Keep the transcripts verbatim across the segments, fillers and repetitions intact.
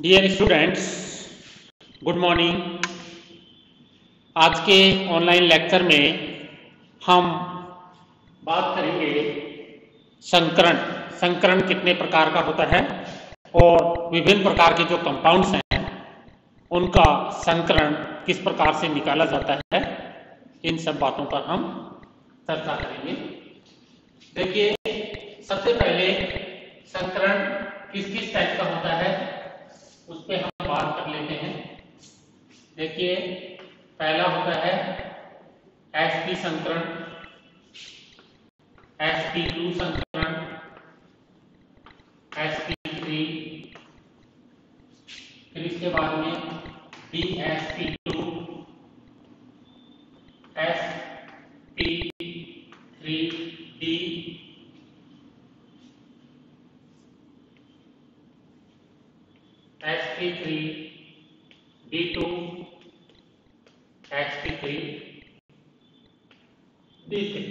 Dear students, good morning. आज के online lecture में हम बात करेंगे संकरण संकरण कितने प्रकार का होता है और विभिन्न प्रकार के जो कंपाउंड्स हैं उनका संकरण किस प्रकार से निकाला जाता है। इन सब बातों पर हम चर्चा करेंगे। देखिए, सबसे पहले संकरण किस किस टाइप का होता है उस पर हम बात कर लेते हैं। देखिए, पहला होता है एसपी संकरण, एस पी टू संकरण, एस पी थ्री, फिर इसके बाद में D S P two, S P three D, S P three D two, S P three D three.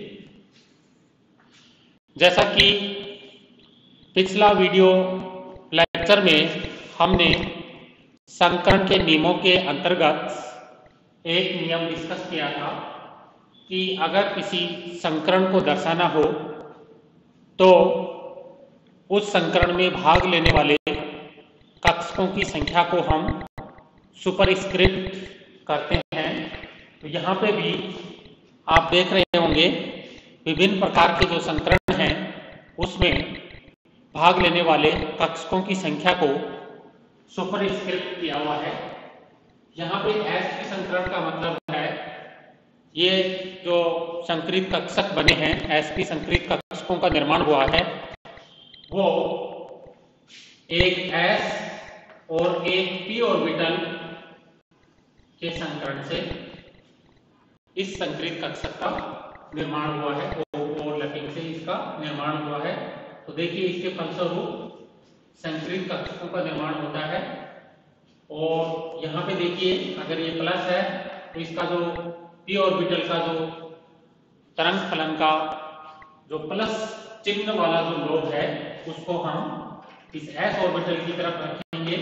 जैसा कि पिछला वीडियो लेक्चर में हमने संकरण के नियमों के अंतर्गत एक नियम डिस्कस किया था कि अगर किसी संकरण को दर्शाना हो तो उस संकरण में भाग लेने वाले कक्षकों की संख्या को हम सुपरस्क्रिप्ट करते हैं। तो यहाँ पे भी आप देख रहे होंगे विभिन्न प्रकार के जो संकरण हैं उसमें भाग लेने वाले कक्षकों की संख्या को सुपरस्क्रिप्ट किया हुआ है। यहाँ पे एसपी संकरण का मतलब है ये जो संकरित कक्षक बने हैं, एसपी संकरित कक्षकों का निर्माण हुआ है वो एक एस और एक पी ऑर्बिटल के संकरण से इस संकरित कक्षक का निर्माण हुआ है, ओवरलैपिंग से इसका निर्माण हुआ है। तो देखिए, इसके फलस्वरूप संकरित कक्षकों का निर्माण होता है। और यहाँ पे देखिए, अगर ये प्लस है तो इसका जो पी ऑर्बिटल का जो तरंग फलन का जो प्लस चिन्ह वाला जो लोब है उसको हम इस एस ऑर्बिटल की तरफ रखेंगे।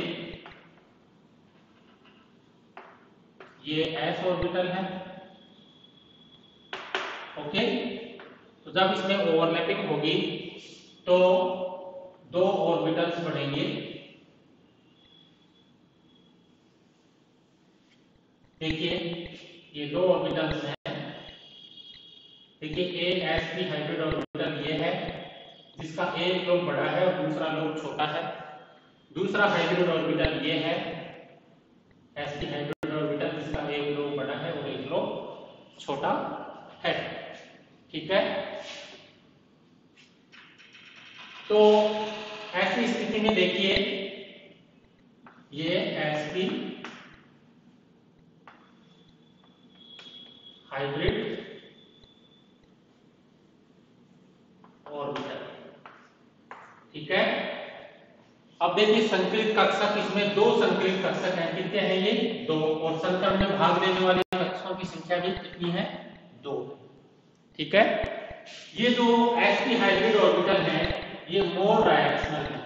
ये एस ऑर्बिटल है, ओके। तो जब इसमें ओवरलैपिंग होगी तो दो ऑर्बिटल्स बढ़ेंगे। देखिए, ये दो ऑर्बिटल्स हैं। देखिए, a S P hybrid orbital ये है जिसका एक लोब बड़ा है और दूसरा लोब छोटा है। दूसरा हाइब्रिड ऑर्बिटल ये है एस पी हाइब्रिड ऑर्बिटल जिसका एक लोब बड़ा है और एक लोब छोटा है। ठीक है। तो ऐसी स्थिति में देखिए, ये एसपी हाइब्रिड ऑर्बिटल, ठीक है। अब देखिए, संकरित कक्षक, इसमें दो संकरित कक्षक हैं। कितने हैं ये? दो। और संकरण में भाग लेने वाले कक्षकों की संख्या भी कितनी है? दो। ठीक है। ये जो एसपी हाइब्रिड ऑर्बिटल है ये मोर डायरेक्शनल है।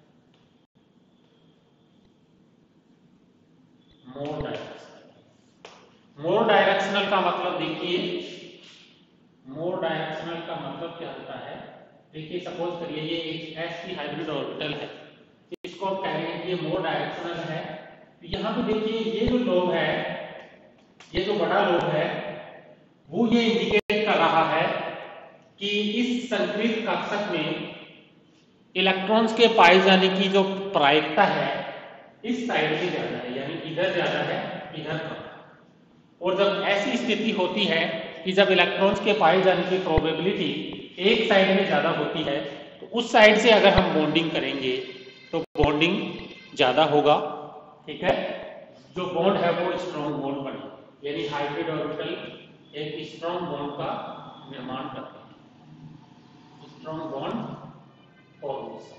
मोर डायरेक्शनल मोर डायरेक्शनल का मतलब देखिए, मोर डायरेक्शनल का मतलब क्या होता है? देखिए, सपोज करिए ये एक एसपी हाइब्रिड ऑर्बिटल है, इसको आप कह रहे हैं कि ये मोर डायरेक्शनल है। तो यहाँ पे देखिए, ये जो लोब है, ये जो बड़ा लोब है वो ये इंडिकेट कर रहा है कि इस संकरित कक्षक में इलेक्ट्रॉन्स के पाए जाने की जो प्रायिकता है इस साइड से ज्यादा है, यानी इधर ज्यादा है, इधर कम। और जब ऐसी स्थिति होती है कि जब इलेक्ट्रॉन्स के पाए जाने की प्रोबेबिलिटी एक साइड में ज्यादा होती है तो उस साइड से अगर हम बॉन्डिंग करेंगे तो बॉन्डिंग ज्यादा होगा। ठीक है। जो बॉन्ड है वो स्ट्रॉन्ग बॉन्ड बनेगा, यानी हाइब्रिड ऑर्बिटल एक स्ट्रॉन्ग बॉन्ड का निर्माण करते हैं। स्ट्रॉन्ग बॉन्ड फॉर्मेशन,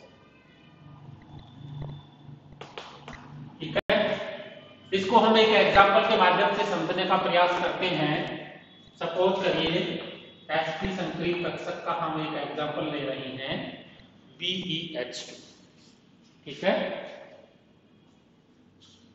ठीक है। इसको हम एक एग्जांपल के माध्यम से समझने का प्रयास करते हैं। सपोज करिए एसपी संकरित कक्षक का हम एक एग्जांपल ले रहे हैं बी ई एच टू, ठीक है।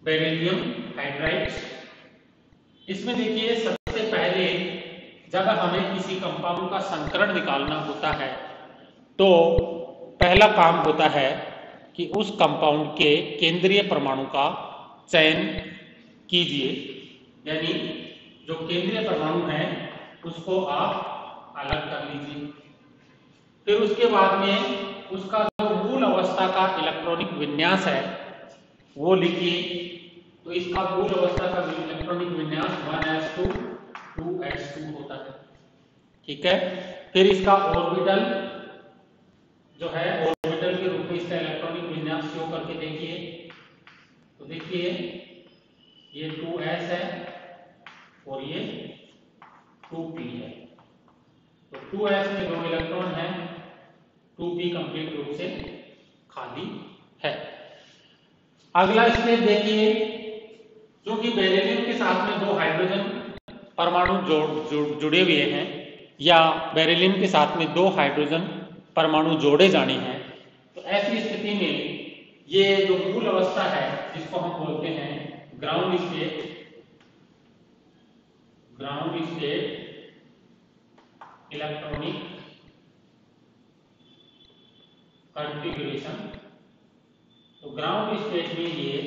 Beryllium hydride. इसमें देखिए सबसे पहले जब हमें किसी कंपाउंड का संकरण निकालना होता है तो पहला काम होता है कि उस कंपाउंड के केंद्रीय परमाणु का चयन कीजिए, यानी जो केंद्रीय परमाणु है उसको आप अलग कर लीजिए। फिर उसके बाद में उसका जो मूल अवस्था का इलेक्ट्रॉनिक विन्यास है वो लिखिए। तो इसका मूल अवस्था का इलेक्ट्रॉनिक विन्यास one S two two S two होता है, ठीक है। फिर इसका ऑर्बिटल जो है ऑर्बिटल के रूप में इसका इलेक्ट्रॉनिक विन्यास शो करके देखिए। तो देखिए ये टू एस है और ये टू पी है। तो टू एस में दो इलेक्ट्रॉन है, टू पी कंप्लीट रूप से खाली है। अगला स्टेप देखिए, क्योंकि बेरिलियम के साथ में दो हाइड्रोजन परमाणु जोड़ जुड़, जुड़े हुए हैं या बेरिलियम के साथ में दो हाइड्रोजन परमाणु जोड़े जाने हैं, तो ऐसी स्थिति में ये जो मूल अवस्था है जिसको हम बोलते हैं ground state, ground state electronic configuration. तो ग्राउंड स्टेट में ये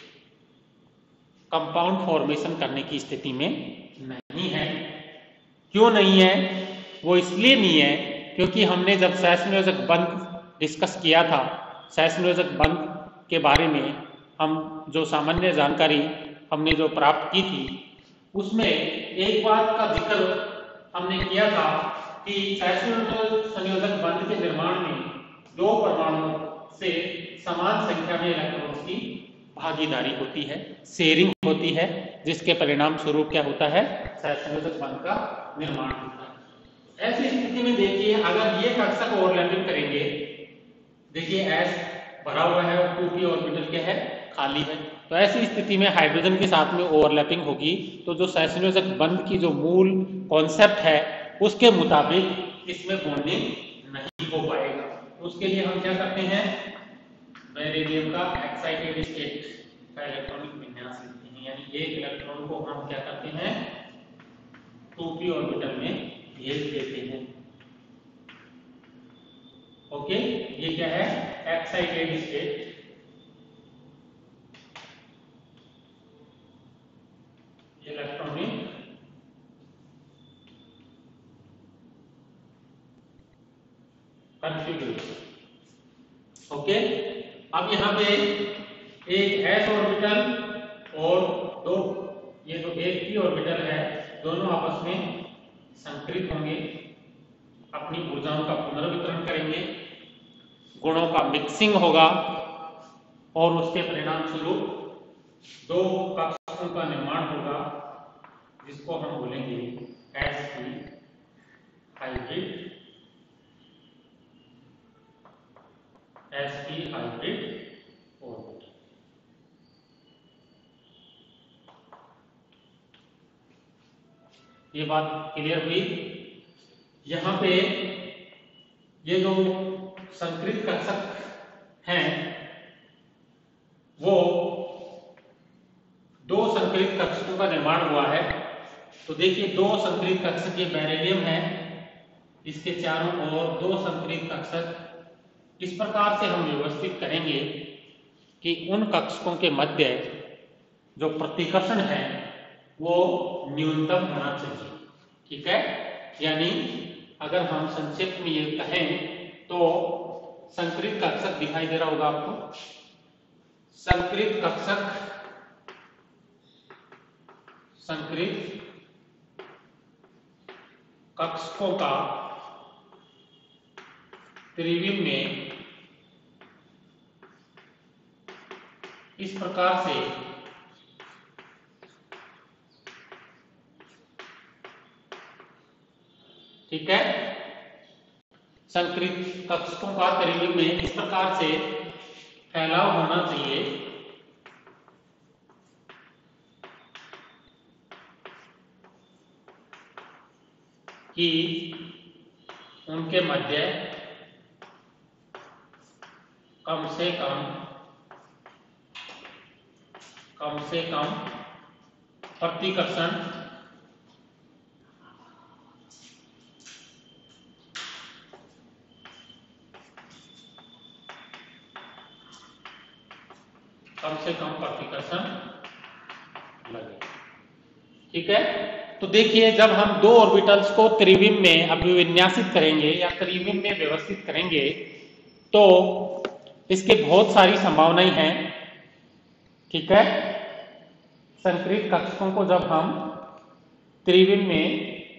कंपाउंड फॉर्मेशन करने की स्थिति में नहीं है। क्यों नहीं है? वो इसलिए नहीं है क्योंकि हमने जब सहसंयोजक बंध डिस्कस किया था, सहसंयोजक बंध के बारे में हम जो सामान्य जानकारी हमने जो प्राप्त की थी उसमें एक बात का जिक्र हमने किया था कि सहसंयोजक बंध के निर्माण में दो परमाणुओं से समान संख्या में इलेक्ट्रॉन्स की भागीदारी होती है, शेयरिंग होती है, जिसके परिणाम स्वरूप क्या होता है, सहसंयोजक बंध का निर्माण होता है। ऐसी स्थिति में देखिए अगर ये कक्षक ओवरलैपिंग करेंगे, देखिए एस भरा हुआ है और टू पी ऑर्बिटल क्या है, खाली है। तो ऐसी स्थिति में हाइड्रोजन के साथ में ओवरलैपिंग होगी तो जो सहसंयोजक बंध की जो मूल कॉन्सेप्ट है उसके मुताबिक इसमें बॉन्डिंग नहीं हो पाएगा। उसके लिए हम क्या करते हैं, बेरिलियम का एक्साइटेड स्टेट का इलेक्ट्रॉनिक विन्यास लिखते हैं, यानी एक इलेक्ट्रॉन को हम क्या करते हैं टू पी ऑर्बिटल में भेज देते हैं। ओके, ये क्या है, excited state electronic configuration. Okay, अब यहाँ पे एक s ऑर्बिटल और दो ये जो एक p ऑर्बिटल है दोनों आपस में संकृत होंगे, अपनी ऊर्जाओं का पुनर्वितरण करेंगे, गुणों का मिक्सिंग होगा और उसके परिणाम स्वरूप दो कक्षकों का निर्माण होगा जिसको हम बोलेंगे sp hybrid, sp hybrid orbital. ये बात क्लियर हुई। यहाँ पे ये जो संकृत कक्षक हैं वो दो संकृत कक्षकों का निर्माण हुआ है। तो देखिए दो संकृत कक्षक, ये बेरिलियम है, इसके चारों ओर दो संकृत कक्षक इस प्रकार से हम व्यवस्थित करेंगे कि उन कक्षकों के मध्य जो प्रतिकर्षण है वो न्यूनतम होना चाहिए, ठीक है। यानी अगर हम संक्षेप में ये कहें तो संकृत कक्षक दिखाई दे रहा होगा आपको, संकृत कक्षक संकृत कक्षकों का त्रिविम में इस प्रकार से ठीक है, संकृत कक्षकों का त्रिविम में इस प्रकार से फैलाव होना चाहिए कि उनके मध्य कम से कम कम से कम प्रतिकर्षण कम से कम प्रतिकर्षण लगे। ठीक है, तो देखिए जब हम दो ऑर्बिटल्स को त्रिविम में अभिविन्यासित करेंगे या त्रिविम में व्यवस्थित करेंगे तो इसके बहुत सारी संभावनाएं हैं। ठीक है, संक्रित कक्षकों को जब हम त्रिविम में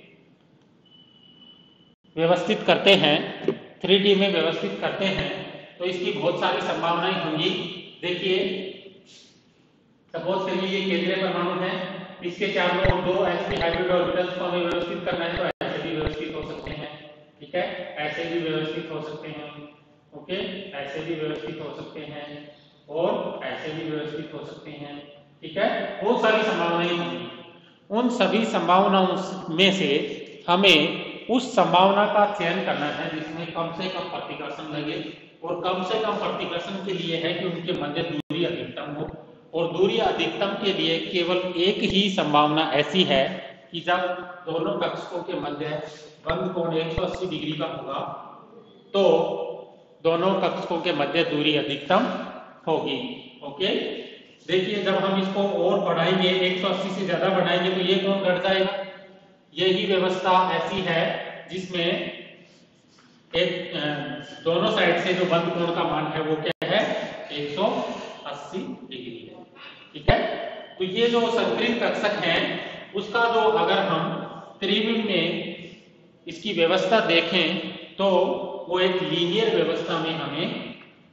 व्यवस्थित करते हैं, थ्री डी में व्यवस्थित करते हैं तो इसकी बहुत सारी संभावनाएं होंगी। देखिए सपोज करिए ये केंद्रीय परमाणु है, इसके चारों ओर दो sp हाइब्रिड ऑर्बिटल्स को हमें व्यवस्थित करना है तो ऐसे भी व्यवस्थित हो सकते हैं। ठीक है, ऐसे भी व्यवस्थित हो सकते हैं। ओके, ऐसे भी व्यवस्थित हो सकते हैं और ऐसे भी व्यवस्थित हो सकते हैं। ठीक है, बहुत सारी संभावनाएं होंगी। उन सभी संभावनाओं में से हमें उस संभावना का चयन करना है जिसमें कम से कम प्रतिकर्षण लगे, और कम से कम प्रतिकर्षण के लिए है कि उनके मध्य दूरी अधिकतम हो, और दूरी अधिकतम के लिए केवल एक ही संभावना ऐसी है कि जब दोनों कक्षकों के मध्य बंध कोण एक सौ अस्सी डिग्री का होगा तो दोनों कक्षकों के मध्य दूरी अधिकतम होगी। ओके, देखिए जब हम इसको और बढ़ाएंगे, एक सौ अस्सी से ज्यादा बढ़ाएंगे तो ये कोण घट जाएगा। यही व्यवस्था ऐसी है जिसमें एक दोनों साइड से जो बंध कोण का मान है वो क्या है, एक सौ अस्सी डिग्री है। ठीक है, तो ये जो संक्रित कक्षक है उसका जो अगर हम त्रिविम में इसकी व्यवस्था देखें तो वो एक लीनियर व्यवस्था में हमें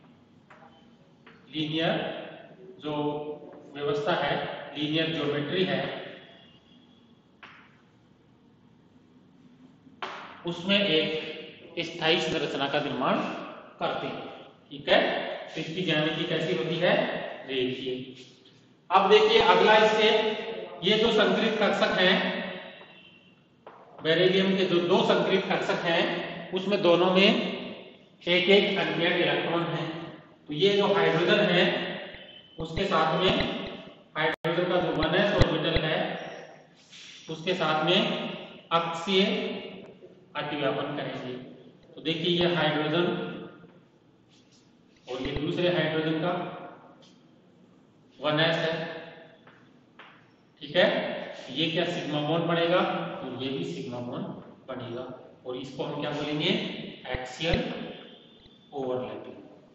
लीनियर जो व्यवस्था है, लीनियर ज्योमेट्री है, उसमें एक स्थायी संरचना का निर्माण करते हैं। ठीक है, तो इसकी ज्यामिति कैसी होती है, देखिए। अब देखिए अगला इससे ये जो संक्रित कक्षक हैं, बेरिलियम के जो दो संक्रित कक्षक हैं उसमें दोनों में एक एक अनपेयर्ड इलेक्ट्रॉन है। तो ये जो हाइड्रोजन है उसके साथ में हाइड्रोजन का जो वन एस ऑर्बिटल है उसके साथ में अक्षीय अतिव्यापन करेंगे। तो देखिए ये हाइड्रोजन और ये दूसरे हाइड्रोजन का वन एस है। ठीक है, ये क्या सिग्मा बॉन्ड बनेगा, तो ये भी सिग्मा बॉन्ड बनेगा, और इसको हम क्या बोलेंगे, एक्सियल ओवरलैपिंग।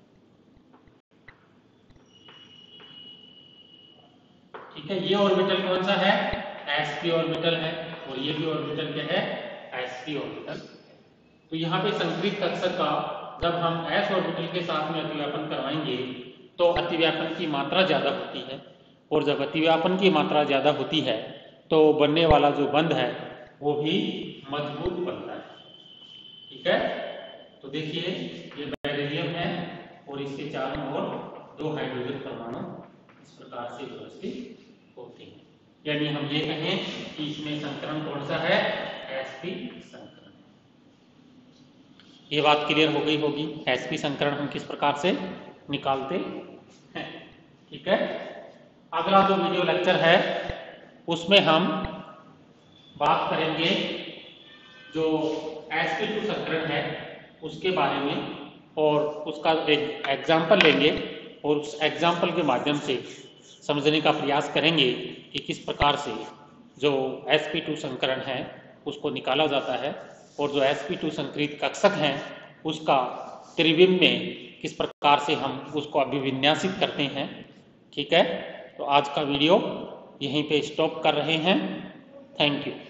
ठीक है, ये ऑर्बिटल कौन सा है, sp ऑर्बिटल है, और ये भी ऑर्बिटल क्या है, sp ऑर्बिटल। तो यहाँ पे संक्रित कक्षक का जब हम s ऑर्बिटल के साथ में अतिव्यापन करवाएंगे तो अतिव्यापन की मात्रा ज्यादा होती है, और जब अतिव्यापन की मात्रा ज्यादा होती है तो बनने वाला जो बंध है वो भी मजबूत बनता है। ठीक है, तो देखिए ये बेरिलियम है और इसके चारों ओर दो हाइड्रोजन परमाणु इस प्रकार से व्यवस्थित होते हैं। यानी हम ये कहें कि इसमें संकरण कौन सा है, sp संकरण। ये बात क्लियर हो गई होगी, sp संकरण हम किस प्रकार से निकालते हैं। ठीक है, अगला जो वीडियो लेक्चर है उसमें हम बात करेंगे जो sp टू संकरण है उसके बारे में, और उसका एक एग्जाम्पल लेंगे और उस एग्जाम्पल के माध्यम से समझने का प्रयास करेंगे कि किस प्रकार से जो sp टू संकरण है उसको निकाला जाता है, और जो sp टू संक्रित कक्षक हैं उसका त्रिविम में किस प्रकार से हम उसको अभिविन्यासित करते हैं। ठीक है, तो आज का वीडियो यहीं पे स्टॉप कर रहे हैं। Thank you.